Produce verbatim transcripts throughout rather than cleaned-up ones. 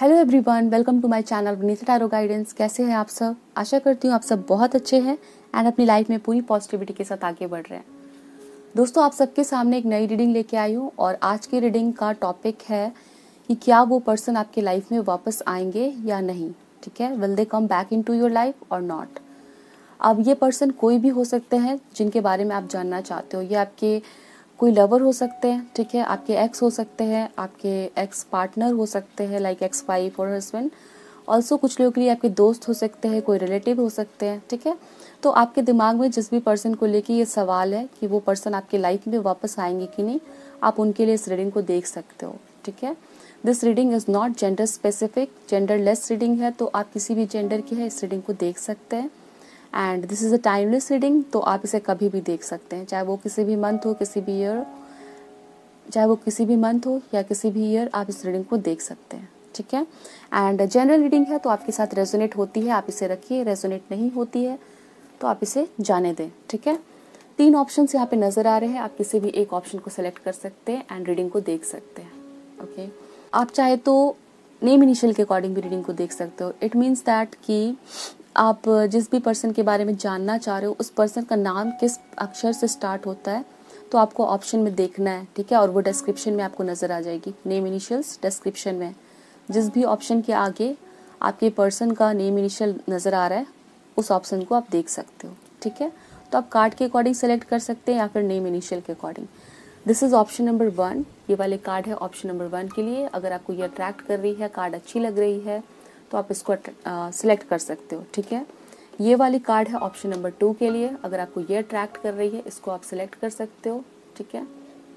Hello everyone, welcome to my channel Vanita tarot guidance. कैसे हैं आप सब? आशा करती हूँ आप सब बहुत अच्छे हैं एंड अपनी लाइफ में पूरी पॉजिटिविटी के साथ आगे बढ़ रहे हैं। दोस्तों, आप सबके सामने एक नई रीडिंग लेके आई हूँ और आज की रीडिंग का टॉपिक है कि क्या वो पर्सन आपके लाइफ में वापस आएंगे या नहीं। ठीक है, will they come back into your life और नॉट। अब ये पर्सन कोई भी हो सकते हैं जिनके बारे में आप जानना चाहते हो। ये आपके कोई लवर हो सकते हैं, ठीक है, आपके एक्स हो सकते हैं, आपके एक्स पार्टनर हो सकते हैं लाइक एक्स वाइफ और हस्बैंड। ऑल्सो कुछ लोगों के लिए आपके दोस्त हो सकते हैं, कोई रिलेटिव हो सकते हैं। ठीक है, तो आपके दिमाग में जिस भी पर्सन को लेके ये सवाल है कि वो पर्सन आपके लाइफ में वापस आएंगे कि नहीं, आप उनके लिए इस रीडिंग को देख सकते हो। ठीक है, this reading is not gender specific, genderless reading है, तो आप किसी भी जेंडर की है इस रीडिंग को देख सकते हैं। And this is a timeless reading, तो आप इसे कभी भी देख सकते हैं, चाहे वो किसी भी मंथ हो, किसी भी ईयर, चाहे वो किसी भी मंथ हो या किसी भी ईयर, आप इस रीडिंग को देख सकते हैं। ठीक है, एंड जनरल रीडिंग है तो आपके साथ रेजोनेट होती है आप इसे रखिए, रेजोनेट नहीं होती है तो आप इसे जाने दें। ठीक है, तीन ऑप्शन यहाँ पे नज़र आ रहे हैं, आप किसी भी एक ऑप्शन को सेलेक्ट कर सकते हैं एंड रीडिंग को देख सकते हैं। ओके, आप चाहे तो नेम इनिशियल के अकॉर्डिंग भी रीडिंग को देख सकते हो। इट मीन्स दैट कि आप जिस भी पर्सन के बारे में जानना चाह रहे हो उस पर्सन का नाम किस अक्षर से स्टार्ट होता है तो आपको ऑप्शन में देखना है। ठीक है, और वो डिस्क्रिप्शन में आपको नज़र आ जाएगी, नेम इनिशियल्स डिस्क्रिप्शन में। जिस भी ऑप्शन के आगे आपके पर्सन का नेम इनिशियल नज़र आ रहा है उस ऑप्शन को आप देख सकते हो। ठीक है, तो आप कार्ड के अकॉर्डिंग सेलेक्ट कर सकते हैं या फिर नेम इनिशियल के according. This is option number one, ये वाले कार्ड है ऑप्शन नंबर वन के लिए। अगर आपको ये अट्रैक्ट कर रही है, कार्ड अच्छी लग रही है तो आप इसको सिलेक्ट कर सकते हो। ठीक है, ये वाली कार्ड है ऑप्शन नंबर टू के लिए। अगर आपको ये अट्रैक्ट कर रही है इसको आप सिलेक्ट कर सकते हो। ठीक है,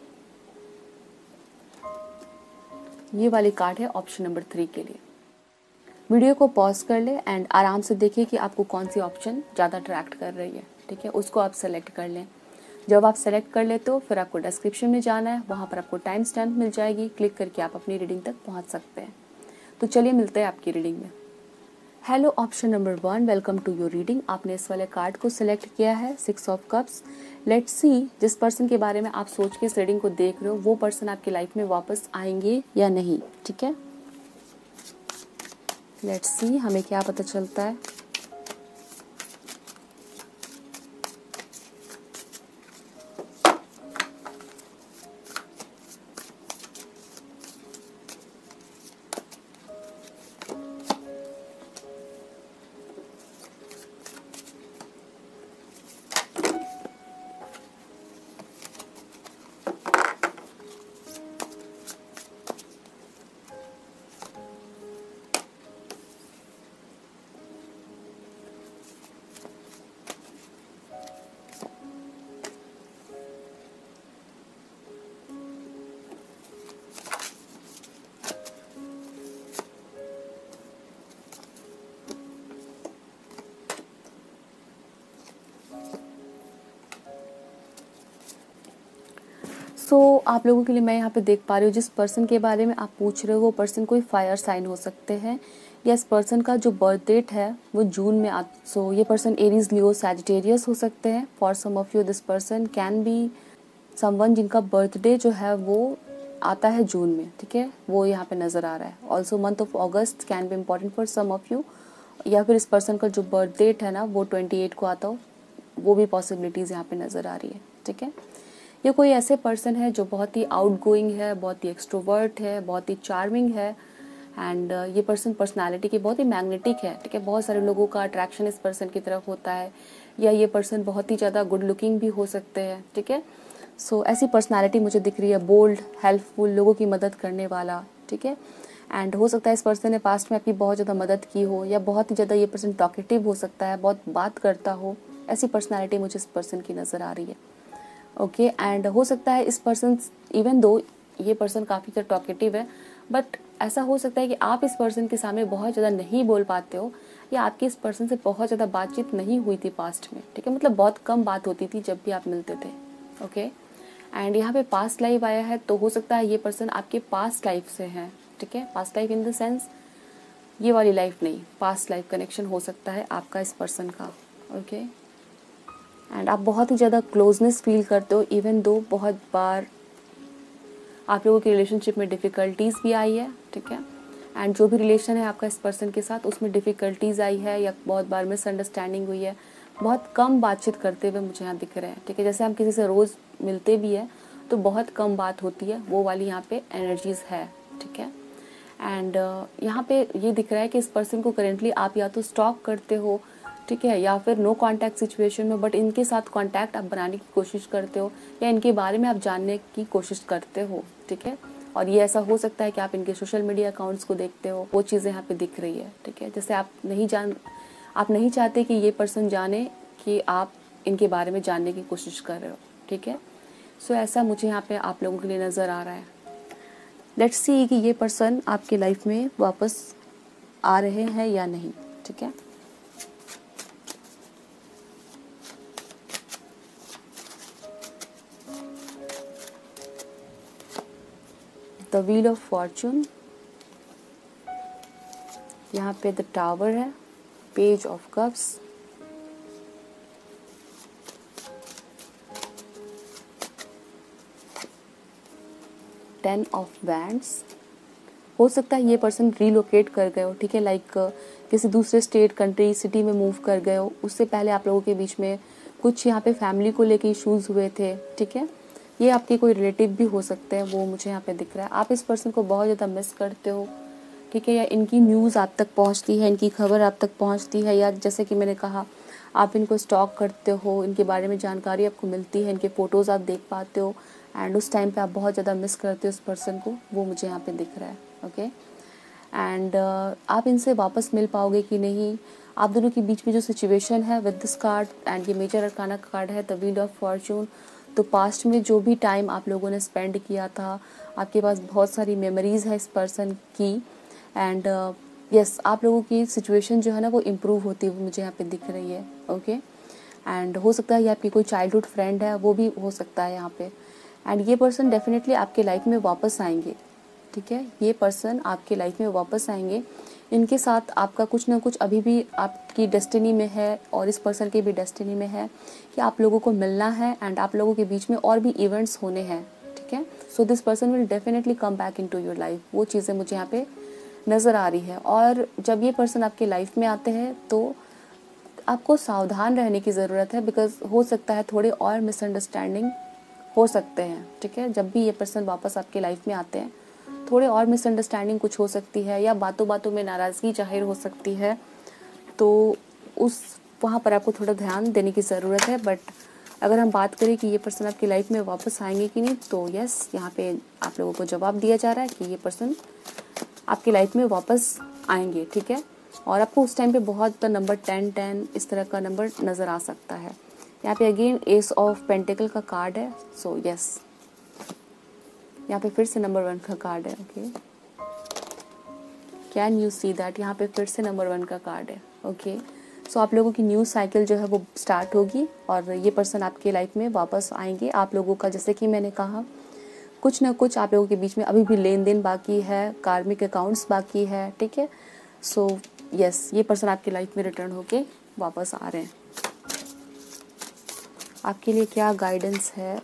ये वाली कार्ड है ऑप्शन नंबर थ्री के लिए। वीडियो को पॉज कर ले एंड आराम से देखिए कि आपको कौन सी ऑप्शन ज़्यादा अट्रैक्ट कर रही है। ठीक है, उसको आप सेलेक्ट कर लें। जब आप सेलेक्ट कर लेते हो फिर आपको डिस्क्रिप्शन में जाना है, वहाँ पर आपको टाइम स्टैम्प मिल जाएगी, क्लिक करके आप अपनी रीडिंग तक पहुँच सकते हैं। तो चलिए मिलते हैं आपकी रीडिंग में। Hello option number one, welcome to your reading. आपने इस वाले कार्ड को सिलेक्ट किया है, six of cups. Let's see, जिस पर्सन के बारे में आप सोच के इस रीडिंग को देख रहे हो वो पर्सन आपकी लाइफ में वापस आएंगे या नहीं। ठीक है, लेट्स सी हमें क्या पता चलता है। सो so, आप लोगों के लिए मैं यहाँ पे देख पा रही हूँ जिस पर्सन के बारे में आप पूछ रहे हो वो पर्सन कोई फायर साइन हो सकते हैं या इस पर्सन का जो बर्थ डेट है वो जून में आ सो so, ये पर्सन एरीज, लियो, सैजिटेरियस हो सकते हैं। For some of you this person can be someone जिनका बर्थडे जो है वो आता है जून में। ठीक है, वो यहाँ पे नज़र आ रहा है। Also month of August can be important for some of you, या फिर इस पर्सन का जो बर्थ डेट है ना वो ट्वेंटी एट को आता हो, वो भी पॉसिबिलिटीज़ यहाँ पे नज़र आ रही है। ठीक है, ये कोई ऐसे पर्सन है जो बहुत ही आउटगोइंग है, बहुत ही एक्सट्रोवर्ट है, बहुत ही चार्मिंग है एंड ये पर्सन पर्सनालिटी की बहुत ही मैग्नेटिक है। ठीक है, बहुत सारे लोगों का अट्रैक्शन इस पर्सन की तरफ होता है, या ये पर्सन बहुत ही ज़्यादा गुड लुकिंग भी हो सकते हैं। ठीक है, सो so, ऐसी पर्सनालिटी मुझे दिख रही है, बोल्ड, हेल्पफुल, लोगों की मदद करने वाला। ठीक है, एंड हो सकता है इस पर्सन ने पास्ट में आपकी बहुत ज़्यादा मदद की हो, या बहुत ही ज़्यादा ये पर्सन टॉकेटिव हो सकता है, बहुत बात करता हो। ऐसी पर्सनालिटी मुझे इस पर्सन की नज़र आ रही है। ओके, एंड हो सकता है इस पर्सन, इवन दो ये पर्सन काफ़ी ज़्यादा टॉकेटिव है, बट ऐसा हो सकता है कि आप इस पर्सन के सामने बहुत ज़्यादा नहीं बोल पाते हो, या आपकी इस पर्सन से बहुत ज़्यादा बातचीत नहीं हुई थी पास्ट में। ठीक है, मतलब बहुत कम बात होती थी जब भी आप मिलते थे। ओके, एंड यहाँ पे पास्ट लाइफ आया है, तो हो सकता है ये पर्सन आपके पास्ट लाइफ से है। ठीक है, past life in the sense ये वाली लाइफ नहीं, पास्ट लाइफ कनेक्शन हो सकता है आपका इस पर्सन का। ओके, एंड आप बहुत ही ज़्यादा क्लोजनेस फील करते हो, इवन दो बहुत बार आप लोगों की रिलेशनशिप में डिफ़िकल्टीज़ भी आई है। ठीक है, एंड जो भी रिलेशन है आपका इस पर्सन के साथ, उसमें डिफ़िकल्टीज़ आई है या बहुत बार मिसअंडरस्टैंडिंग हुई है, बहुत कम बातचीत करते हुए मुझे यहाँ दिख रहे हैं, ठीक है। जैसे हम किसी से रोज़ मिलते भी है तो बहुत कम बात होती है, वो वाली यहाँ पे एनर्जीज़ है, ठीक है। एंड uh, यहाँ पे ये दिख रहा है कि इस पर्सन को करेंटली आप या तो स्टॉक करते हो, ठीक है, या फिर नो कांटेक्ट सिचुएशन में, बट इनके साथ कांटेक्ट आप बनाने की कोशिश करते हो या इनके बारे में आप जानने की कोशिश करते हो, ठीक है। और ये ऐसा हो सकता है कि आप इनके सोशल मीडिया अकाउंट्स को देखते हो, वो चीज़ें यहाँ पे दिख रही है, ठीक है। जैसे आप नहीं जान आप नहीं चाहते कि ये पर्सन जाने कि आप इनके बारे में जानने की कोशिश कर रहे हो, ठीक है। सो so, ऐसा मुझे यहाँ पे आप लोगों के लिए नज़र आ रहा है। लेट्स सी कि ये पर्सन आपके लाइफ में वापस आ रहे हैं या नहीं, ठीक है। द व्हील ऑफ फॉर्चून, यहाँ पे द टावर है, page of cups, ten of wands. हो सकता है ये पर्सन रीलोकेट कर गए हो, ठीक है, लाइक किसी दूसरे स्टेट, कंट्री, सिटी में मूव कर गए हो। उससे पहले आप लोगों के बीच में कुछ यहाँ पे फैमिली को लेके इश्यूज हुए थे, ठीक है। ये आपके कोई रिलेटिव भी हो सकते हैं, वो मुझे यहाँ पे दिख रहा है। आप इस पर्सन को बहुत ज़्यादा मिस करते हो, ठीक है, या इनकी न्यूज़ आप तक पहुँचती है, इनकी खबर आप तक पहुँचती है, या जैसे कि मैंने कहा आप इनको स्टॉक करते हो, इनके बारे में जानकारी आपको मिलती है, इनके फ़ोटोज़ आप देख पाते हो, एंड उस टाइम पे आप बहुत ज़्यादा मिस करते हो उस पर्सन को, वो मुझे यहाँ पे दिख रहा है, ओके। एंड आप इनसे वापस मिल पाओगे कि नहीं, आप दोनों के बीच में जो सिचुएशन है विद दिस कार्ड, एंड ये मेजर अरकाना का कार्ड है, द व्हील ऑफ फॉर्चून। तो पास्ट में जो भी टाइम आप लोगों ने स्पेंड किया था, आपके पास बहुत सारी मेमोरीज़ है इस पर्सन की, एंड यस uh, आप लोगों की सिचुएशन जो है ना वो इम्प्रूव होती हुई मुझे यहाँ पे दिख रही है, ओके। एंड हो सकता है ये आपकी कोई चाइल्डहुड फ्रेंड है, वो भी हो सकता है यहाँ पे। एंड ये पर्सन डेफिनेटली आपके लाइफ में वापस आएंगे, ठीक है, ये पर्सन आपके लाइफ में वापस आएंगे। इनके साथ आपका कुछ ना कुछ अभी भी आपकी डेस्टिनी में है, और इस पर्सन की भी डेस्टिनी में है कि आप लोगों को मिलना है, एंड आप लोगों के बीच में और भी इवेंट्स होने हैं, ठीक है। So this person will definitely come back into your life, वो चीज़ें मुझे यहाँ पे नज़र आ रही है। और जब ये पर्सन आपके लाइफ में आते हैं तो आपको सावधान रहने की ज़रूरत है, बिकॉज हो सकता है थोड़े और मिसअंडरस्टैंडिंग हो सकते हैं, ठीक है। जब भी ये पर्सन वापस आपके लाइफ में आते हैं थोड़े और मिसअंडरस्टैंडिंग कुछ हो सकती है, या बातों बातों में नाराज़गी जाहिर हो सकती है, तो उस वहाँ पर आपको थोड़ा ध्यान देने की ज़रूरत है। बट अगर हम बात करें कि ये पर्सन आपकी लाइफ में वापस आएंगे कि नहीं, तो यस, यहाँ पे आप लोगों को जवाब दिया जा रहा है कि ये पर्सन आपकी लाइफ में वापस आएंगे, ठीक है। और आपको उस टाइम पे बहुत नंबर टेन टेन इस तरह का नंबर नज़र आ सकता है। यहाँ पे अगेन एस ऑफ पेंटिकल का कार्ड है, सो यस, यहाँ पे फिर से नंबर वन का कार्ड है, okay. Can you see that, यहाँ पे फिर से नंबर वन का कार्ड है, ओके। सो आप लोगों की न्यू साइकिल जो है वो स्टार्ट होगी, और ये पर्सन आपके लाइफ में वापस आएंगे। आप लोगों का, जैसे कि मैंने कहा, कुछ ना कुछ आप लोगों के बीच में अभी भी लेन देन बाकी है, कार्मिक अकाउंट्स बाकी है, ठीक है। सो यस, ये पर्सन आपकी लाइफ में रिटर्न होके वापस आ रहे हैं। आपके लिए क्या गाइडेंस है?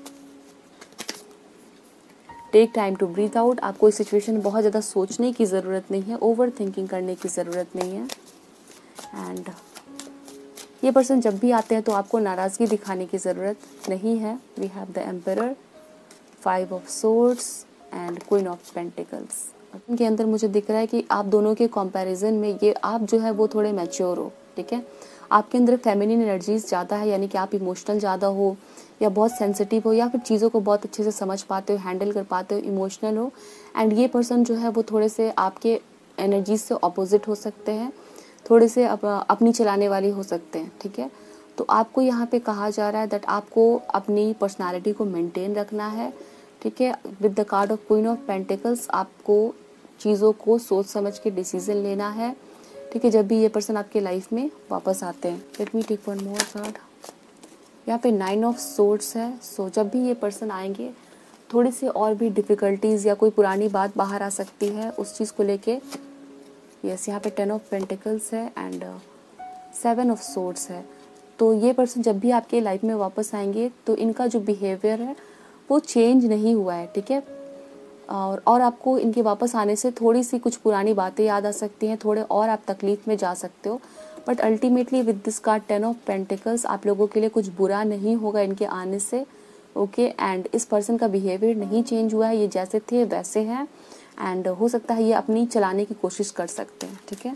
Take time to breathe out. आपको इस सिचुएशन में बहुत ज़्यादा सोचने की ज़रूरत नहीं है, ओवर थिंकिंग करने की ज़रूरत नहीं है। एंड ये पर्सन जब भी आते हैं तो आपको नाराज़गी दिखाने की ज़रूरत नहीं है। We have the emperor, five of swords and queen of pentacles. इनके अंदर मुझे दिख रहा है कि आप दोनों के कंपैरिजन में ये आप जो है वो थोड़े मैच्योर हो, ठीक है। आपके अंदर फेमिनिन एनर्जीज ज़्यादा है, यानी कि आप इमोशनल ज़्यादा हो, या बहुत सेंसिटिव हो, या फिर चीज़ों को बहुत अच्छे से समझ पाते हो, हैंडल कर पाते हो, इमोशनल हो। एंड ये पर्सन जो है वो थोड़े से आपके एनर्जीज से ऑपोजिट हो सकते हैं, थोड़े से अप, अपनी चलाने वाली हो सकते हैं, ठीक है। तो आपको यहाँ पे कहा जा रहा है दैट आपको अपनी पर्सनालिटी को मेंटेन रखना है, ठीक है। With the card of queen of pentacles आपको चीज़ों को सोच समझ के डिसीजन लेना है, ठीक है, जब भी ये पर्सन आपके लाइफ में वापस आते हैं। Let me take one more card. यहाँ पे नाइन ऑफ सोर्ड्स है। सो जब भी ये पर्सन आएंगे थोड़ी सी और भी डिफ़िकल्टीज़ या कोई पुरानी बात बाहर आ सकती है उस चीज़ को लेके। यस, यहाँ पे टेन ऑफ पेंटिकल्स है एंड सेवन ऑफ सोर्ड्स है। तो ये पर्सन जब भी आपके लाइफ में वापस आएंगे तो इनका जो बिहेवियर है वो चेंज नहीं हुआ है, ठीक है। और और आपको इनके वापस आने से थोड़ी सी कुछ पुरानी बातें याद आ सकती हैं, थोड़े और आप तकलीफ में जा सकते हो, but ultimately with this card ten of pentacles आप लोगों के लिए कुछ बुरा नहीं होगा इनके आने से। ओके, एंड इस पर्सन का बिहेवियर नहीं चेंज हुआ है, ये जैसे थे वैसे हैं, एंड हो सकता है ये अपनी चलाने की कोशिश कर सकते हैं। ठीक है,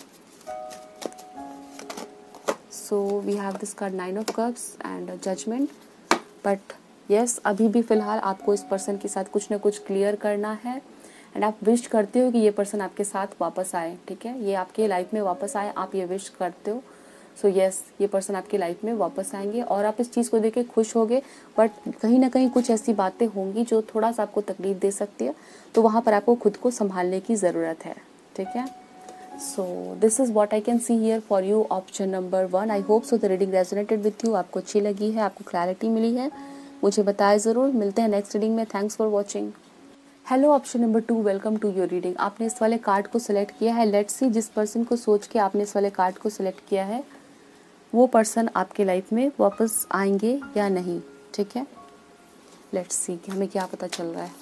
so we have this card nine of cups and judgement. But yes, अभी भी फिलहाल आपको इस पर्सन के साथ कुछ ना कुछ क्लियर करना है, एंड आप विश करते हो कि ये पर्सन आपके साथ वापस आए। ठीक है, ये आपके लाइफ में वापस आए, आप ये विश करते हो। सो so यस yes, ये पर्सन आपकी लाइफ में वापस आएंगे और आप इस चीज़ को देख के खुश होगे, बट कहीं ना कहीं कुछ ऐसी बातें होंगी जो थोड़ा सा आपको तकलीफ दे सकती है, तो वहाँ पर आपको खुद को संभालने की ज़रूरत है। ठीक है, so this is what I can see here for you, option number one. I hope so the reading resonated with you, आपको अच्छी लगी है, आपको क्लैरिटी मिली है, मुझे बताएं ज़रूर। मिलते हैं नेक्स्ट रीडिंग में। Thanks for watching. Hello option number two, welcome to your reading. आपने इस वाले कार्ड को सिलेक्ट किया है। लेट्स सी, जिस पर्सन को सोच के आपने इस वाले कार्ड को सिलेक्ट किया है वो पर्सन आपके लाइफ में वापस आएंगे या नहीं। ठीक है, लेट्स सी कि हमें क्या पता चल रहा है।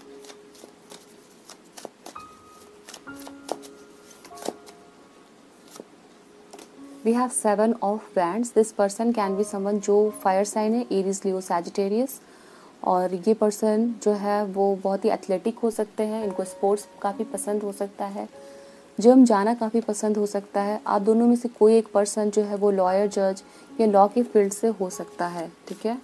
We have seven of wands. This person can be someone जो फायर साइन है, एरीज, लियो, सैजिटेरियस। और ये पर्सन जो है वो बहुत ही एथलेटिक हो सकते हैं, इनको स्पोर्ट्स काफ़ी पसंद हो सकता है, जिम जाना काफ़ी पसंद हो सकता है। आप दोनों में से कोई एक पर्सन जो है वो लॉयर, जज या लॉ के फील्ड से हो सकता है। ठीक है,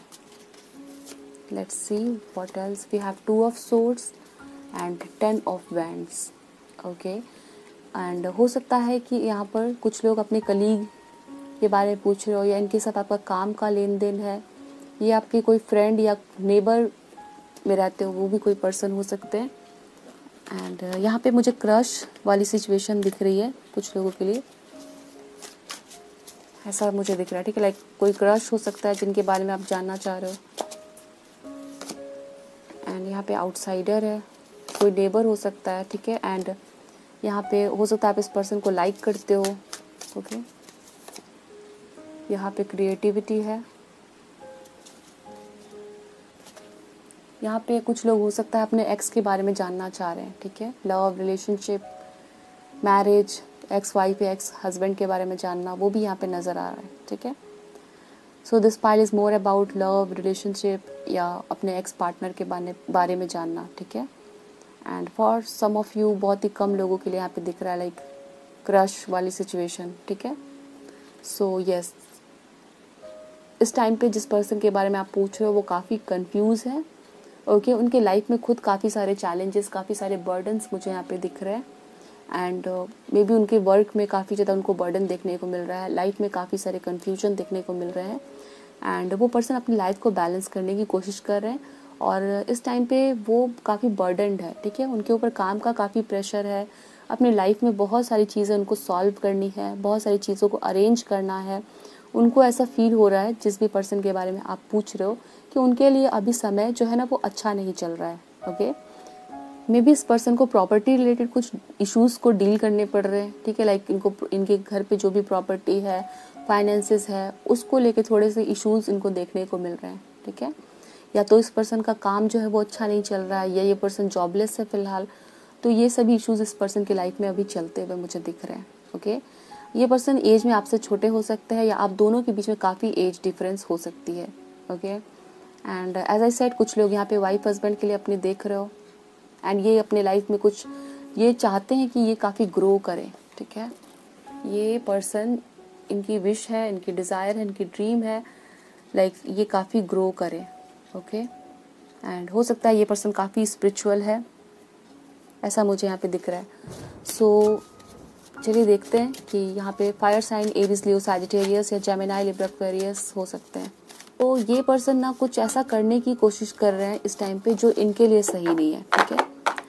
let's see what else. We have two of swords and ten of wands. Okay, and हो सकता है कि यहाँ पर कुछ लोग अपने कलीग के बारे में पूछ रहे हो, या इनके साथ आपका काम का लेन देन है, ये आपके कोई फ्रेंड या नेबर में रहते हो वो भी कोई पर्सन हो सकते हैं। एंड uh, यहाँ पे मुझे क्रश वाली सिचुएशन दिख रही है कुछ लोगों के लिए, ऐसा मुझे दिख रहा है। ठीक है, लाइक कोई क्रश हो सकता है जिनके बारे में आप जानना चाह रहे हो। एंड यहाँ पे आउटसाइडर है, कोई नेबर हो सकता है। ठीक है, एंड यहाँ पे हो सकता है आप इस पर्सन को लाइक करते हो। ओके, यहाँ पे क्रिएटिविटी है। यहाँ पे कुछ लोग हो सकता है अपने एक्स के बारे में जानना चाह रहे हैं। ठीक है, love, relationship, marriage, ex wife या एक्स हस्बैंड के बारे में जानना, वो भी यहाँ पे नज़र आ रहा है। ठीक है, so this pile is more about love, relationship या अपने एक्स पार्टनर के बारे में जानना। ठीक है, and for some of you, बहुत ही कम लोगों के लिए यहाँ पे दिख रहा है लाइक क्रश वाली सिचुएशन। ठीक है, सो यस, इस टाइम पे जिस पर्सन के बारे में आप पूछ रहे हो वो काफ़ी कंफ्यूज है। ओके okay, उनके लाइफ में खुद काफ़ी सारे चैलेंजेस, काफ़ी सारे बर्डन्स मुझे यहाँ पे दिख रहे हैं, एंड मे बी उनके वर्क में काफ़ी ज़्यादा उनको बर्डन देखने को मिल रहा है, लाइफ में काफ़ी सारे कन्फ्यूजन देखने को मिल रहे हैं, एंड वो पर्सन अपनी लाइफ को बैलेंस करने की कोशिश कर रहे हैं, और इस टाइम पे वो काफ़ी बर्डनड है। ठीक है, उनके ऊपर काम का काफ़ी प्रेशर है, अपनी लाइफ में बहुत सारी चीज़ें उनको सॉल्व करनी है, बहुत सारी चीज़ों को अरेंज करना है। उनको ऐसा फील हो रहा है, जिस भी पर्सन के बारे में आप पूछ रहे हो, कि उनके लिए अभी समय जो है ना वो अच्छा नहीं चल रहा है। ओके, मे बी इस पर्सन को प्रॉपर्टी रिलेटेड कुछ इश्यूज़ को डील करने पड़ रहे हैं। ठीक है, लाइक इनको इनके घर पे जो भी प्रॉपर्टी है, फाइनेंसेस है, उसको लेके थोड़े से इश्यूज़ इनको देखने को मिल रहे हैं। ठीक है, या तो इस पर्सन का काम जो है वो अच्छा नहीं चल रहा है, या ये पर्सन जॉबलेस है फिलहाल, तो ये सभी इश्यूज़ इस पर्सन की लाइफ में अभी चलते हुए मुझे दिख रहे हैं। ओके, ये पर्सन एज में आपसे छोटे हो सकते हैं, या आप दोनों के बीच में काफ़ी एज डिफरेंस हो सकती है। Okay, and as I said, कुछ लोग यहाँ पे वाइफ हस्बैंड के लिए अपने देख रहे हो, एंड ये अपने लाइफ में कुछ ये चाहते हैं कि ये काफ़ी ग्रो करें। ठीक है, ये पर्सन, इनकी विश है, इनकी डिज़ायर है, इनकी ड्रीम है, लाइक like, ये काफ़ी ग्रो करे। ओके, एंड हो सकता है ये पर्सन काफ़ी स्पिरिचुअल है, ऐसा मुझे यहाँ पे दिख रहा है। सो so, चलिए देखते हैं कि यहाँ पे fire sign Aries, Leo, Sagittarius या जेमिनी, लिब्रा, एक्वेरियस हो सकते हैं। तो ये पर्सन ना कुछ ऐसा करने की कोशिश कर रहे हैं इस टाइम पे जो इनके लिए सही नहीं है। ठीक है,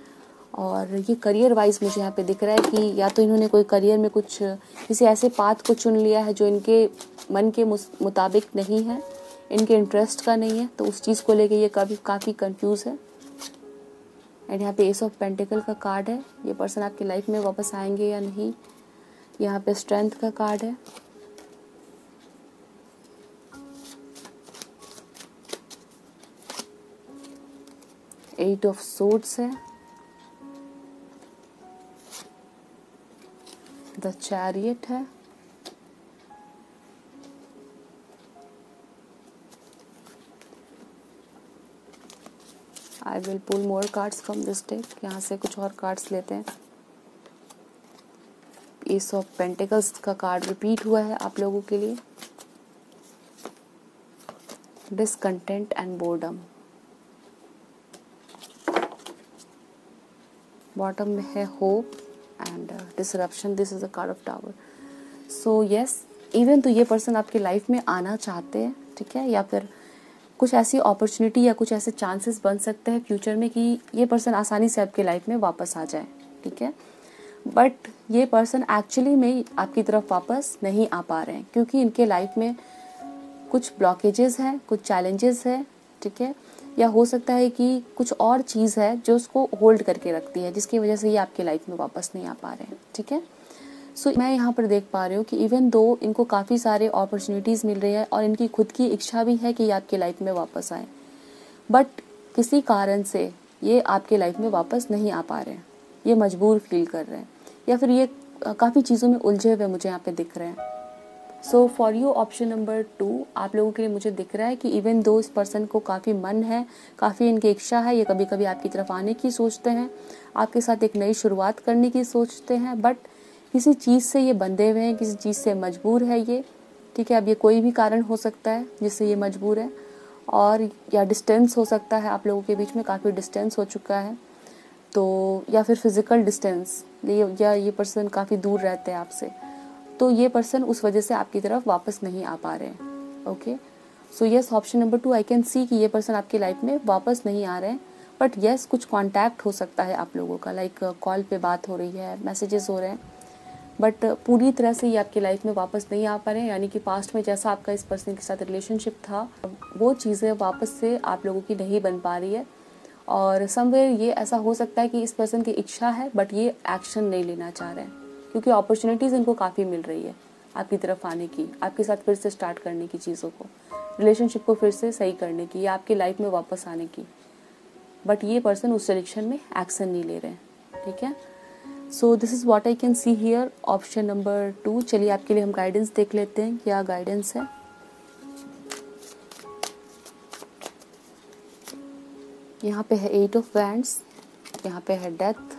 और ये करियर वाइज मुझे यहाँ पे दिख रहा है कि या तो इन्होंने कोई करियर में कुछ किसी ऐसे पाथ को चुन लिया है जो इनके मन के मुताबिक नहीं है, इनके इंटरेस्ट का नहीं है, तो उस चीज़ को लेके ये काफ़ी काफ़ी कंफ्यूज है। एंड यहाँ पे एस ऑफ पेंटिकल का कार्ड है, ये पर्सन आपकी लाइफ में वापस आएंगे या नहीं। यहाँ पे स्ट्रेंथ का कार्ड है, एट ऑफ सोर्ड्स है, द चैरियट है, I will pull more cards from this deck, यहाँ से कुछ और कार्ड्स लेते हैं। एस ऑफ पेंटिकल्स का कार्ड रिपीट हुआ है आप लोगों के लिए। डिसकंटेंट एंड बोर्डम, बॉटम में है hope and disruption, this is a card of tower. So yes, even though ये पर्सन आपकी लाइफ में आना चाहते हैं, ठीक है, या फिर कुछ ऐसी अपॉर्चुनिटी या कुछ ऐसे चांसेस बन सकते हैं फ्यूचर में कि ये पर्सन आसानी से आपके लाइफ में वापस आ जाए, ठीक है। बट ये पर्सन एक्चुअली में आपकी तरफ वापस नहीं आ पा रहे हैं क्योंकि इनके लाइफ में कुछ ब्लॉकेजेस हैं, कुछ चैलेंजेस हैं, ठीक है, या हो सकता है कि कुछ और चीज़ है जो उसको होल्ड करके रखती है, जिसकी वजह से ये आपके लाइफ में वापस नहीं आ पा रहे हैं, ठीक है। सो so, मैं यहाँ पर देख पा रही हूँ कि इवन दो इनको काफ़ी सारे अपॉर्चुनिटीज़ मिल रही है और इनकी खुद की इच्छा भी है कि ये आपके लाइफ में वापस आए, बट किसी कारण से ये आपके लाइफ में वापस नहीं आ पा रहे हैं, ये मजबूर फील कर रहे हैं या फिर ये काफ़ी चीज़ों में उलझे हुए मुझे यहाँ पे दिख रहे हैं। So for you option number two, आप लोगों के लिए मुझे दिख रहा है कि इवन दो इस पर्सन को काफ़ी मन है, काफ़ी इनकी इच्छा है, ये कभी कभी आपकी तरफ आने की सोचते हैं, आपके साथ एक नई शुरुआत करने की सोचते हैं, बट किसी चीज़ से ये बंधे हुए हैं, किसी चीज़ से मजबूर है ये, ठीक है। अब ये कोई भी कारण हो सकता है जिससे ये मजबूर है, और या डिस्टेंस हो सकता है, आप लोगों के बीच में काफ़ी डिस्टेंस हो चुका है, तो या फिर फिज़िकल डिस्टेंस, या ये पर्सन काफ़ी दूर रहते हैं आपसे, तो ये पर्सन उस वजह से आपकी तरफ वापस नहीं आ पा रहे हैं। Okay, so yes, option number two, I can see कि ये पर्सन आपकी लाइफ में वापस नहीं आ रहे हैं, बट यस कुछ कांटेक्ट हो सकता है आप लोगों का, लाइक कॉल पे बात हो रही है, मैसेजेस हो रहे हैं, बट पूरी तरह से ये आपकी लाइफ में वापस नहीं आ पा रहे हैं, यानी कि पास्ट में जैसा आपका इस पर्सन के साथ रिलेशनशिप था वो चीज़ें वापस से आप लोगों की नहीं बन पा रही है, और समवेयर ये ऐसा हो सकता है कि इस पर्सन की इच्छा है बट ये एक्शन नहीं लेना चाह रहे हैं क्योंकि अपॉर्चुनिटीज़ इनको काफ़ी मिल रही है आपकी तरफ आने की, आपके साथ फिर से स्टार्ट करने की, चीज़ों को, रिलेशनशिप को फिर से सही करने की, या आपकी लाइफ में वापस आने की, बट ये पर्सन उस डायरेक्शन में एक्शन नहीं ले रहे हैं, ठीक है। So this is what I can see here, option number two. चलिए आपके लिए हम गाइडेंस देख लेते हैं, क्या गाइडेंस है। यहाँ पे है एट ऑफ वैंड्स, यहाँ पे है death,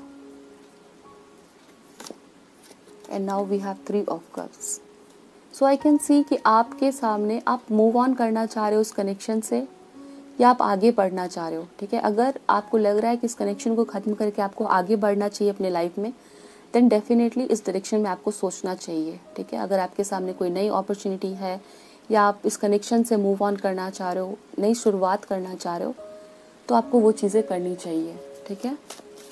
and now we have three of cups. So I can see कि आपके सामने आप मूव ऑन करना चाह रहे हो उस कनेक्शन से, या आप आगे बढ़ना चाह रहे हो, ठीक है। अगर आपको लग रहा है कि इस कनेक्शन को ख़त्म करके आपको आगे बढ़ना चाहिए अपने लाइफ में, देन डेफिनेटली इस डायरेक्शन में आपको सोचना चाहिए, ठीक है। अगर आपके सामने कोई नई अपॉर्चुनिटी है या आप इस कनेक्शन से मूव ऑन करना चाह रहे हो, नई शुरुआत करना चाह रहे हो, तो आपको वो चीज़ें करनी चाहिए, ठीक है।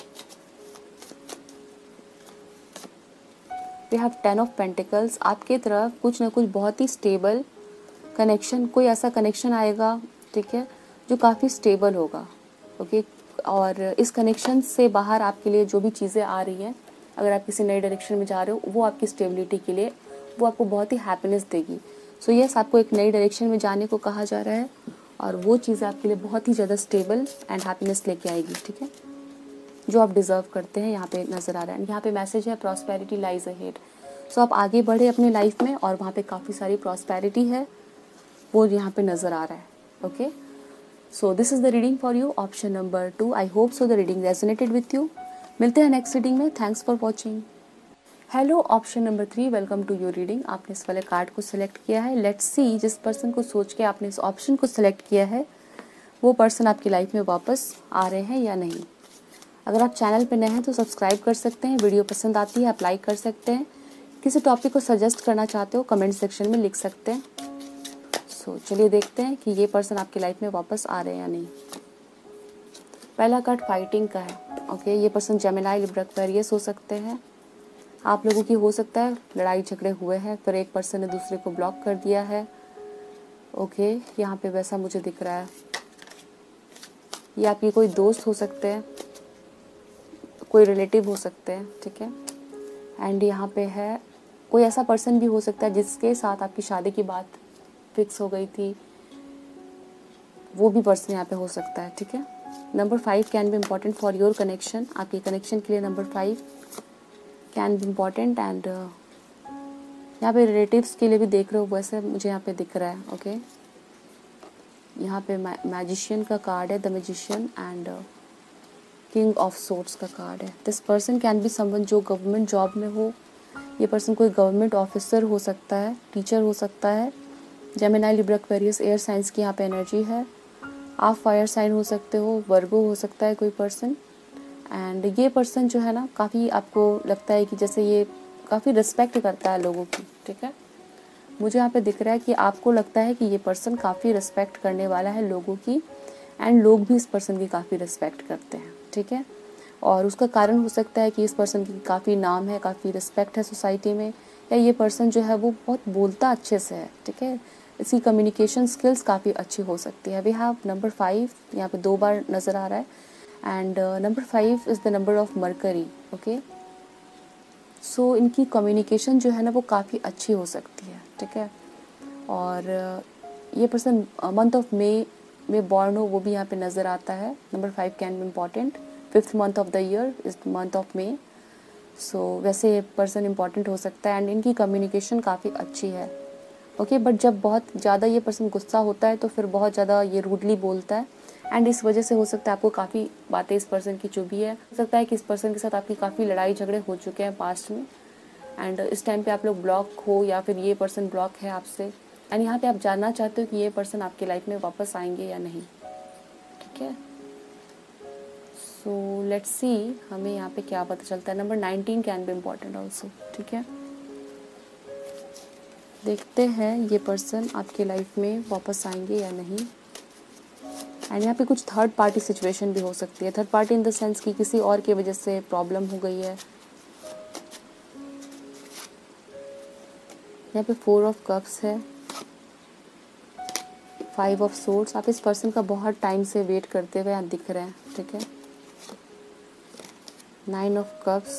We have ten of pentacles, आपके तरफ कुछ ना कुछ बहुत ही स्टेबल कनेक्शन, कोई ऐसा कनेक्शन आएगा, ठीक है, जो काफ़ी स्टेबल होगा, ओके। और इस कनेक्शन से बाहर आपके लिए जो भी चीज़ें आ रही हैं, अगर आप किसी नए डायरेक्शन में जा रहे हो, वो आपकी स्टेबिलिटी के लिए, वो आपको बहुत ही हैप्पीनेस देगी। सो so यस, आपको एक नई डायरेक्शन में जाने को कहा जा रहा है और वो चीज़ें आपके लिए बहुत ही ज़्यादा स्टेबल एंड हैप्पीनेस लेके आएगी, ठीक है, जो आप डिज़र्व करते हैं, यहाँ पे नज़र आ रहा है। यहाँ पे मैसेज है प्रॉस्पेरिटी लाइज अहेड। सो आप आगे बढ़े अपने लाइफ में और वहाँ पे काफ़ी सारी प्रॉस्पेरिटी है, वो यहाँ पे नज़र आ रहा है, okay. So this is the reading for you, option number two. I hope so the reading resonated with you. मिलते हैं नेक्स्ट रीडिंग में, thanks for watching. Hello option number three, welcome to your reading. आपने इस वाले card को select किया है। Let's see, जिस पर्सन को सोच के आपने इस ऑप्शन को सिलेक्ट किया है, वो पर्सन आपकी लाइफ में वापस आ रहे हैं या नहीं। अगर आप चैनल पे नए हैं तो सब्सक्राइब कर सकते हैं, वीडियो पसंद आती है आप लाइक कर सकते हैं, किसी टॉपिक को सजेस्ट करना चाहते हो कमेंट सेक्शन में लिख सकते हैं। सो so, चलिए देखते हैं कि ये पर्सन आपकी लाइफ में वापस आ रहे हैं या नहीं। पहला कार्ड फाइटिंग का है, ओके okay, ये पर्सन जेमिनी, लिब्रा, एक्वेरियस हो सकते हैं। आप लोगों की हो सकता है लड़ाई झगड़े हुए हैं, फिर एक पर्सन ने दूसरे को ब्लॉक कर दिया है, ओके okay, यहाँ पे वैसा मुझे दिख रहा है। ये आपकी कोई दोस्त हो सकते हैं, कोई रिलेटिव हो सकते हैं, ठीक है। एंड यहाँ पे है कोई ऐसा पर्सन भी हो सकता है जिसके साथ आपकी शादी की बात फिक्स हो गई थी, वो भी पर्सन यहाँ पे हो सकता है, ठीक है। Number five can be important for your connection, आपके कनेक्शन के लिए number five. Can be important and यहाँ पे रिलेटिव्स के लिए भी देख रहे हो वैसे मुझे यहाँ पे दिख रहा है। Okay okay? यहाँ पे मैजिशियन का कार्ड है, the magician, and king of swords का कार्ड है। This person can be someone जो गवर्नमेंट जॉब में हो। ये पर्सन कोई गवर्नमेंट ऑफिसर हो सकता है, टीचर हो सकता है। Gemini, Libra, Aquarius, air signs की यहाँ पे एनर्जी है। आप फायर साइन हो सकते हो, वर्गो हो सकता है कोई पर्सन। एंड ये पर्सन जो है ना काफ़ी आपको लगता है कि जैसे ये काफ़ी रिस्पेक्ट करता है लोगों की। ठीक है, मुझे यहाँ पे दिख रहा है कि आपको लगता है कि ये पर्सन काफ़ी रिस्पेक्ट करने वाला है लोगों की, एंड लोग भी इस पर्सन की काफ़ी रिस्पेक्ट करते हैं। ठीक है, और उसका कारण हो सकता है कि इस पर्सन की काफ़ी नाम है, काफ़ी रिस्पेक्ट है सोसाइटी में, या ये पर्सन जो है वो बहुत बोलता अच्छे से है। ठीक है, इसकी कम्युनिकेशन स्किल्स काफ़ी अच्छी हो सकती है। वी हैव नंबर फाइव यहाँ पे दो बार नज़र आ रहा है, and number five is the number of Mercury. Okay, so इनकी कम्युनिकेशन जो है ना वो काफ़ी अच्छी हो सकती है। ठीक है, और uh, ये पर्सन मंथ ऑफ मे में बॉर्न हो वो भी यहाँ पे नज़र आता है। Number five can be important. Fifth month of the year is the month of May. So वैसे ये पर्सन इम्पॉर्टेंट हो सकता है, एंड इनकी कम्युनिकेशन काफ़ी अच्छी है। ओके, बट जब बहुत ज़्यादा ये पर्सन गुस्सा होता है तो फिर बहुत ज़्यादा ये रूडली बोलता है, एंड इस वजह से हो सकता है आपको काफ़ी बातें इस पर्सन की चुभी है। हो सकता है कि इस पर्सन के साथ आपकी काफ़ी लड़ाई झगड़े हो चुके हैं पास्ट में, एंड इस टाइम पे आप लोग ब्लॉक हो या फिर ये पर्सन ब्लॉक है आपसे, एंड यहाँ पे आप जानना चाहते हो कि ये पर्सन आपके लाइफ में वापस आएंगे या नहीं। ठीक है, सो लेट्स सी हमें यहाँ पे क्या पता चलता है। Number nineteen can be important also. ठीक है, देखते हैं ये पर्सन आपके लाइफ में वापस आएंगे या नहीं। एंड यहाँ पे कुछ थर्ड पार्टी सिचुएशन भी हो सकती है। Third party in the sense कि किसी और की वजह से प्रॉब्लम हो गई है। यहाँ पे फोर ऑफ कप्स है, फाइव ऑफ सोर्ड्स। आप इस पर्सन का बहुत टाइम से वेट करते हुए यहाँ दिख रहे हैं। ठीक है, नाइन ऑफ कप्स।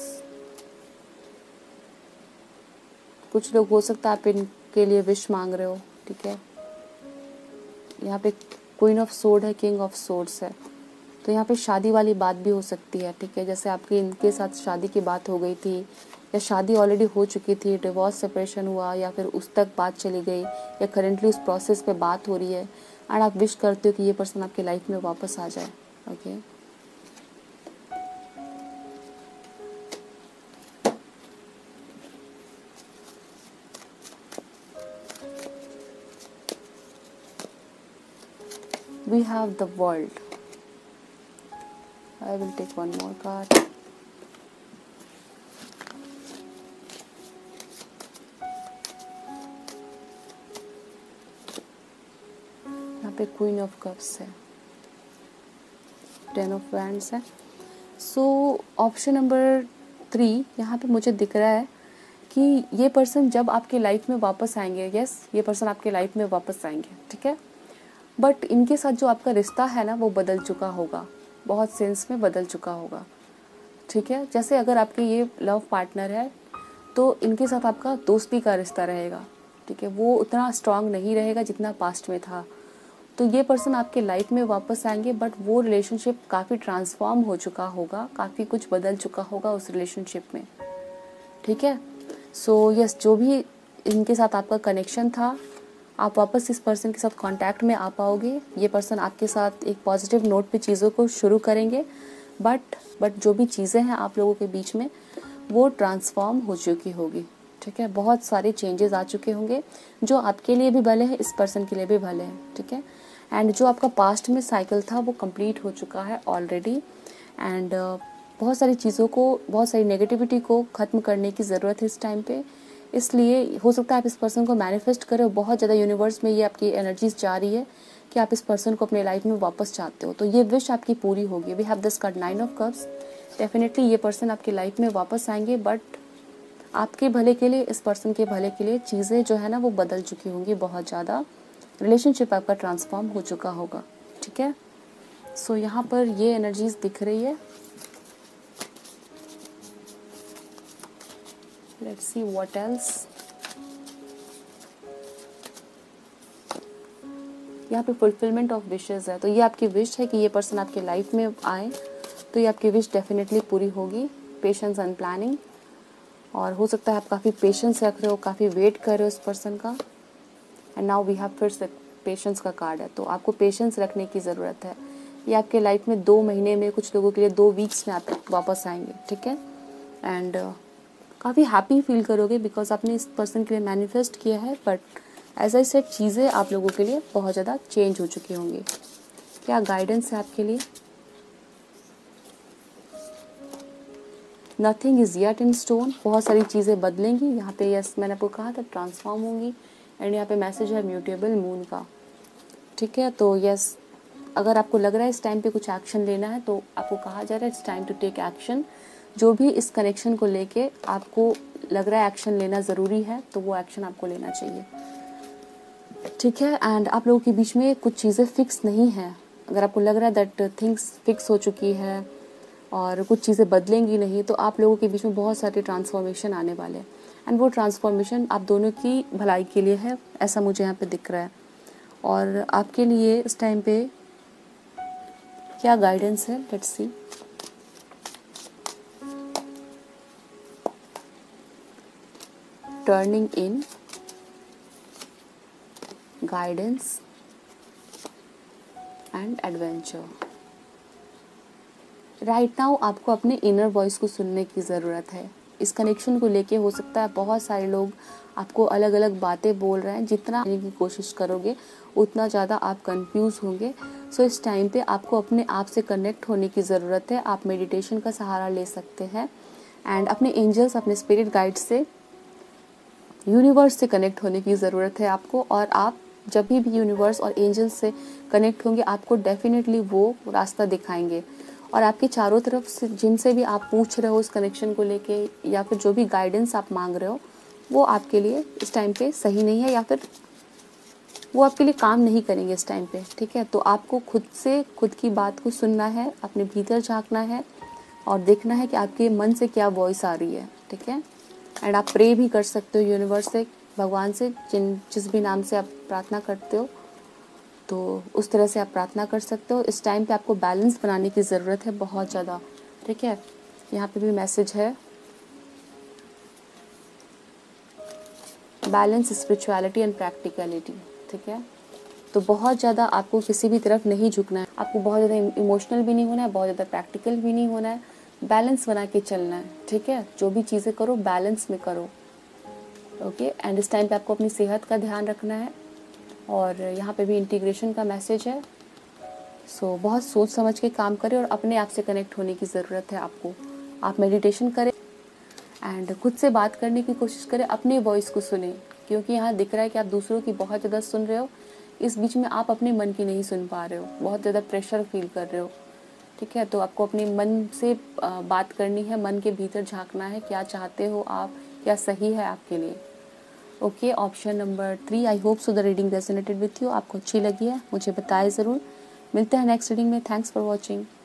कुछ लोग हो सकता है आप इनके लिए विश मांग रहे हो। ठीक है, यहाँ पे क्वीन ऑफ सोर्ड है, किंग ऑफ सोर्ड्स है, तो यहाँ पे शादी वाली बात भी हो सकती है। ठीक है, जैसे आपकी इनके साथ शादी की बात हो गई थी, या शादी ऑलरेडी हो चुकी थी, डिवोर्स सेपरेशन हुआ, या फिर उस तक बात चली गई, या करेंटली उस प्रोसेस पे बात हो रही है, एंड आप विश करते हो कि ये पर्सन आपके लाइफ में वापस आ जाए। Okay, we have the world. I will take one more card. यहाँ पे क्वीन ऑफ कप्स है, टेन ऑफ वैंड्स है। सो ऑप्शन नंबर थ्री यहाँ पे मुझे दिख रहा है कि ये पर्सन जब आपके लाइफ में वापस आएंगे, यस ये पर्सन आपके लाइफ में वापस आएंगे। ठीक है, बट इनके साथ जो आपका रिश्ता है ना वो बदल चुका होगा, बहुत सेंस में बदल चुका होगा। ठीक है, जैसे अगर आपके ये लव पार्टनर है तो इनके साथ आपका दोस्ती का रिश्ता रहेगा। ठीक है, वो उतना स्ट्रांग नहीं रहेगा जितना पास्ट में था। तो ये पर्सन आपके लाइफ में वापस आएंगे, बट वो रिलेशनशिप काफ़ी ट्रांसफॉर्म हो चुका होगा, काफ़ी कुछ बदल चुका होगा उस रिलेशनशिप में। ठीक है, सो यस जो भी इनके साथ आपका कनेक्शन था, आप वापस इस पर्सन के साथ कांटेक्ट में आ पाओगे। ये पर्सन आपके साथ एक पॉजिटिव नोट पे चीज़ों को शुरू करेंगे, बट बट जो भी चीज़ें हैं आप लोगों के बीच में वो ट्रांसफॉर्म हो चुकी होगी। ठीक है, बहुत सारे चेंजेस आ चुके होंगे जो आपके लिए भी भले हैं, इस पर्सन के लिए भी भले हैं। ठीक है, एंड जो आपका पास्ट में साइकिल था वो कंप्लीट हो चुका है ऑलरेडी, एंड बहुत सारी चीज़ों को, बहुत सारी नेगेटिविटी को ख़त्म करने की ज़रूरत है इस टाइम पे। इसलिए हो सकता है आप इस पर्सन को मैनिफेस्ट करो, बहुत ज़्यादा यूनिवर्स में ये आपकी एनर्जीज जा रही है कि आप इस पर्सन को अपने लाइफ में वापस चाहते हो, तो ये विश आपकी पूरी होगी। We have this card nine of cups. Definitely ये पर्सन आपकी लाइफ में वापस आएंगे, बट आपके भले के लिए, इस पर्सन के भले के लिए चीज़ें जो है ना वो बदल चुकी होंगी बहुत ज़्यादा। रिलेशनशिप आपका ट्रांसफॉर्म हो चुका होगा। ठीक है, सो so, यहाँ पर ये एनर्जीज दिख रही है। Let's see what else. यहाँ पे फुलफिलमेंट ऑफ विशेस है, तो ये आपकी विश है कि ये पर्सन आपके लाइफ में आए, तो ये आपकी विश डेफिनेटली पूरी होगी। Patience and planning. और हो सकता है आप काफ़ी पेशेंस रख रहे हो, काफ़ी वेट कर रहे हो इस पर्सन का। एंड नाउ वी हैव फिर से पेशेंस का कार्ड है, तो आपको पेशेंस रखने की ज़रूरत है। ये आपके लाइफ में दो महीने में, कुछ लोगों के लिए दो वीक्स में आप वापस आएंगे, ठीक है। एंड uh, काफ़ी हैप्पी फील करोगे बिकॉज आपने इस पर्सन के लिए मैनिफेस्ट किया है। बट एज आई सेड, चीज़ें आप लोगों के लिए बहुत ज़्यादा चेंज हो चुकी होंगी। क्या गाइडेंस है आपके लिए? Nothing is yet in stone. बहुत सारी चीज़ें बदलेंगी यहाँ पे। यस, मैंने आपको कहा था ट्रांसफॉर्म होंगी। एंड यहाँ पे मैसेज है म्यूटेबल मून का, ठीक है। तो यस, अगर आपको लग रहा है इस टाइम पे कुछ एक्शन लेना है, तो आपको कहा जा रहा है it's time to take action. जो भी इस कनेक्शन को लेके आपको लग रहा है एक्शन लेना ज़रूरी है, तो वो एक्शन आपको लेना चाहिए, ठीक है। एंड आप लोगों के बीच में कुछ चीज़ें फिक्स नहीं हैं। अगर आपको लग रहा है दैट थिंग्स फिक्स हो चुकी है और कुछ चीज़ें बदलेंगी नहीं, तो आप लोगों के बीच में बहुत सारे ट्रांसफॉर्मेशन आने वाले हैं। एंड वो ट्रांसफॉर्मेशन आप दोनों की भलाई के लिए है, ऐसा मुझे यहाँ पे दिख रहा है। और आपके लिए इस टाइम पे क्या गाइडेंस है, let's see. Turning in, guidance and adventure. Right now आपको अपने इनर वॉइस को सुनने की ज़रूरत है। इस कनेक्शन को लेके हो सकता है बहुत सारे लोग आपको अलग अलग बातें बोल रहे हैं। जितना करने की कोशिश करोगे उतना ज़्यादा आप कंफ्यूज होंगे। सो so, इस टाइम पे आपको अपने आप से कनेक्ट होने की ज़रूरत है। आप मेडिटेशन का सहारा ले सकते हैं एंड अपने एंजल्स, अपने स्पिरिट गाइड से, यूनिवर्स से कनेक्ट होने की ज़रूरत है आपको। और आप जब भी भी यूनिवर्स और एंजल्स से कनेक्ट होंगे, आपको डेफिनेटली वो रास्ता दिखाएंगे। और आपके चारों तरफ से जिनसे भी आप पूछ रहे हो इस कनेक्शन को लेके, या फिर जो भी गाइडेंस आप मांग रहे हो, वो आपके लिए इस टाइम पे सही नहीं है, या फिर वो आपके लिए काम नहीं करेंगे इस टाइम पे, ठीक है। तो आपको खुद से खुद की बात को सुनना है, अपने भीतर झांकना है और देखना है कि आपके मन से क्या वॉइस आ रही है, ठीक है। एंड आप प्रे भी कर सकते हो यूनिवर्स से, भगवान से, जिन जिस भी नाम से आप प्रार्थना करते हो, तो उस तरह से आप प्रार्थना कर सकते हो। इस टाइम पे आपको बैलेंस बनाने की ज़रूरत है बहुत ज़्यादा, ठीक है। यहाँ पे भी मैसेज है बैलेंस, स्पिरिचुअलिटी एंड प्रैक्टिकलिटी, ठीक है। तो बहुत ज़्यादा आपको किसी भी तरफ नहीं झुकना है। आपको बहुत ज़्यादा इमोशनल भी नहीं होना है, बहुत ज़्यादा प्रैक्टिकल भी नहीं होना है। बैलेंस बना के चलना है, ठीक है। जो भी चीज़ें करो बैलेंस में करो, ओके। एंड इस टाइम पे आपको अपनी सेहत का ध्यान रखना है। और यहाँ पे भी इंटीग्रेशन का मैसेज है। सो so, बहुत सोच समझ के काम करें और अपने आप से कनेक्ट होने की ज़रूरत है आपको। आप मेडिटेशन करें एंड खुद से बात करने की कोशिश करें, अपने वॉइस को सुने, क्योंकि यहाँ दिख रहा है कि आप दूसरों की बहुत ज़्यादा सुन रहे हो, इस बीच में आप अपने मन की नहीं सुन पा रहे हो, बहुत ज़्यादा प्रेशर फील कर रहे हो, ठीक है। तो आपको अपने मन से बात करनी है, मन के भीतर झांकना है, क्या चाहते हो आप, क्या सही है आपके लिए, okay. Option number three. I hope so the reading resonated with you. आपको अच्छी लगी है मुझे बताएं ज़रूर। मिलते हैं नेक्स्ट रीडिंग में। Thanks for watching.